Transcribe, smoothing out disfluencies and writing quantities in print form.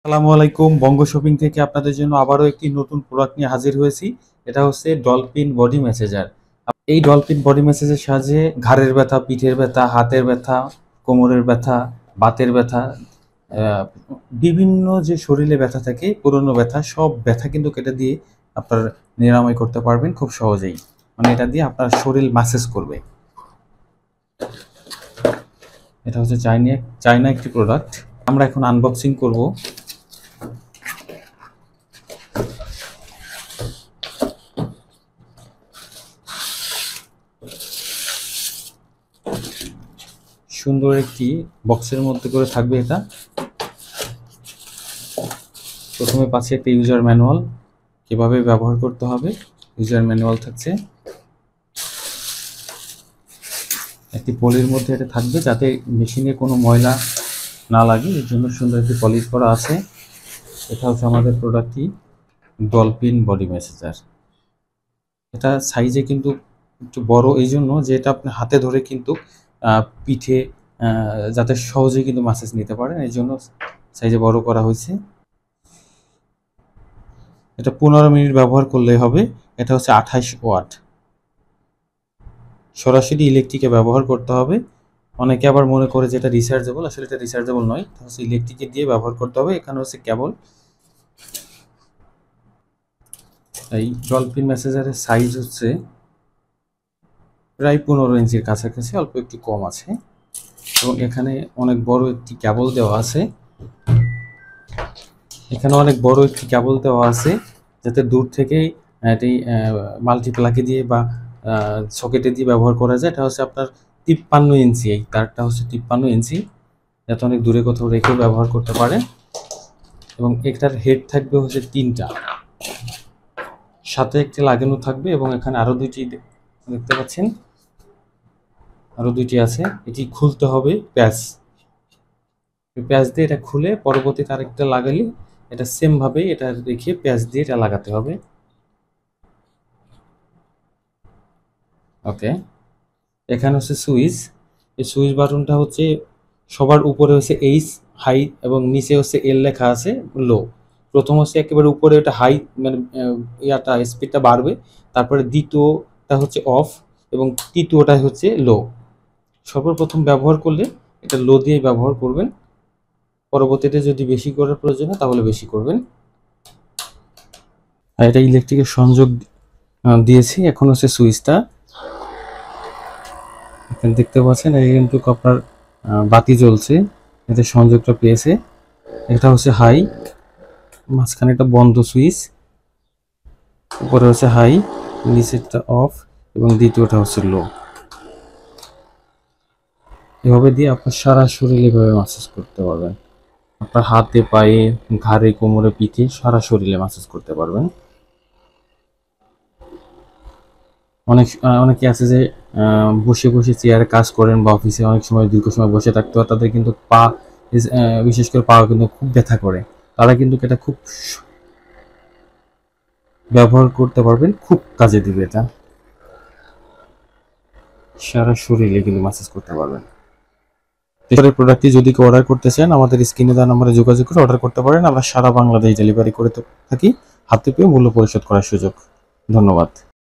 আসসালামু আলাইকুম। বঙ্গ শপিং থেকে আপনাদের জন্য আবারও একটি নতুন প্রোডাক্ট নিয়ে হাজির হয়েছি। এটা হচ্ছে ডলফিন বডি ম্যাসেজার। এই ডলফিন বডি ম্যাসেজের সাহায্যে ঘাড়ের ব্যথা, পিঠের ব্যথা, হাতের ব্যথা, কোমরের ব্যথা, বাতের ব্যথা, বিভিন্ন যে শরীরে ব্যথা থাকে, পুরনো ব্যথা, সব ব্যথা কিন্তু এটা দিয়ে আপনার নিরাময় করতে পারবেন খুব সহজেই। মানে এটা দিয়ে আপনার শরীর ম্যাসেজ করবে। এটা হচ্ছে চাইনা একটি প্রোডাক্ট। আমরা এখন আনবক্সিং করব। সুন্দর একটি বক্সের মধ্যে করে থাকবে এটা। প্রথমে পাচ্ছে একটা ইউজার ম্যানুয়াল, কিভাবে ব্যবহার করতে হবে ইউজার ম্যানুয়াল থাকছে। একটি পলির মধ্যে এটা থাকবে যাতে মেশিনে কোনো ময়লা না লাগে, এর জন্য সুন্দর একটি পলিশ করা আছে। এটা হচ্ছে আমাদের প্রোডাক্টটি ডলফিন বডি ম্যাসেজার। এটা সাইজে কিন্তু একটু বড়, এই জন্য যে এটা আপনি হাতে ধরে কিন্তু পিঠে যাতে সহজেই কিন্তু ম্যাসেজ নিতে পারেন, এই জন্য সাইজে বড় করা হয়েছে। এটা 15 মিনিট ব্যবহার করলেই হবে। এটা হচ্ছে 28 ওয়াট, সরাসরি ইলেকট্রিকে ব্যবহার করতে হবে। অনেকে আবার মনে করে যে এটা রিচার্জেবল, আসলে এটা রিচার্জেবল নয়, এটা হচ্ছে ইলেকট্রিকে দিয়ে ব্যবহার করতে হবে। এখানে হচ্ছে কেবল। এই ডলফিন মেসেজারের সাইজ হচ্ছে প্রায় 15 ইঞ্চির কাছাকাছি, অল্প একটু কম আছে। এবং এখানে অনেক বড় একটি কেবল দেওয়া আছে। যাতে দূর থেকেই এটি মাল্টিপ্লাগে দিয়ে বা সকেটে দিয়ে ব্যবহার করা যায়। এটা হচ্ছে আপনার 53 ইঞ্চি, এই তারটা হচ্ছে 53 ইঞ্চি, যাতে অনেক দূরে কোথাও রেখেও ব্যবহার করতে পারে। এবং এটার হেড থাকবে হচ্ছে 3টা, সাথে একটি লাগানো থাকবে। এবং এখানে আরও দুইটি দেখতে পাচ্ছেন, আরও দুইটি আছে। এটি খুলতে হবে প্যাচ দিয়ে, এটা খুলে পরবর্তীতে আরেকটা লাগালে এটা সেম ভাবে এটা রেখে প্যাচ দিয়ে এটা লাগাতে হবে। ওকে, এখানে হচ্ছে সুইচ। এই সুইচ বাটনটা হচ্ছে সবার উপরে হচ্ছে এইচ হাই এবং নিচে হচ্ছে এল লেখা আছে লো। প্রথম হচ্ছে একেবারে উপরে ওটা হাই, মানে ইয়াটা স্পিডটা বাড়বে। তারপরে দ্বিতীয়টা হচ্ছে অফ এবং তৃতীয়টা হচ্ছে লো। সর্বপ্রথম ব্যবহার করলে এটা লো দিয়ে ব্যবহার করবেন, পরবর্তীতে যদি বেশি করার প্রয়োজন হয় তাহলে বেশি করবেন। আর এটা ইলেকট্রিকের সংযোগ দিয়েছি। এখন হচ্ছে সুইচটা এখানে দেখতে পাচ্ছেন, এই কিন্তু আপনার বাতি জ্বলছে, এতে সংযোগটা পেয়েছে। এটা হচ্ছে হাই, মাঝখানে একটা বন্ধ সুইচ, উপরে হচ্ছে হাই, নিচেরটা অফ এবং দ্বিতীয়টা হচ্ছে লো। এভাবে দিয়ে আপনার সারা শরীরে এভাবে ম্যাসাজ করতে পারবেন। আপনার হাতে, পায়ে, ঘাড়ে, কোমরে, পিঠে, সারা শরীরে ম্যাসাজ করতে পারবেন। অনেকে আছে যে বসে বসে চেয়ারে কাজ করেন বা অফিসে অনেক সময় দীর্ঘ সময় বসে থাকতে হয়, তাদের কিন্তু পা, বিশেষ করে পা কিন্তু খুব ব্যথা করে। তারা কিন্তু এটা খুব ব্যবহার করতে পারবেন, খুব কাজে দিবে। এটা সারা শরীরে কিন্তু ম্যাসাজ করতে পারবেন। এই প্রোডাক্টটি যদি কেউ অর্ডার করতে চান, আমাদের স্ক্রিনে দেওয়া নম্বরে যোগাযোগ করে অর্ডার করতে পারেন। আমরা সারা বাংলাদেশ ডেলিভারি করে থাকি, হাতে পেয়ে মূল্য পরিশোধ করার সুযোগ। ধন্যবাদ।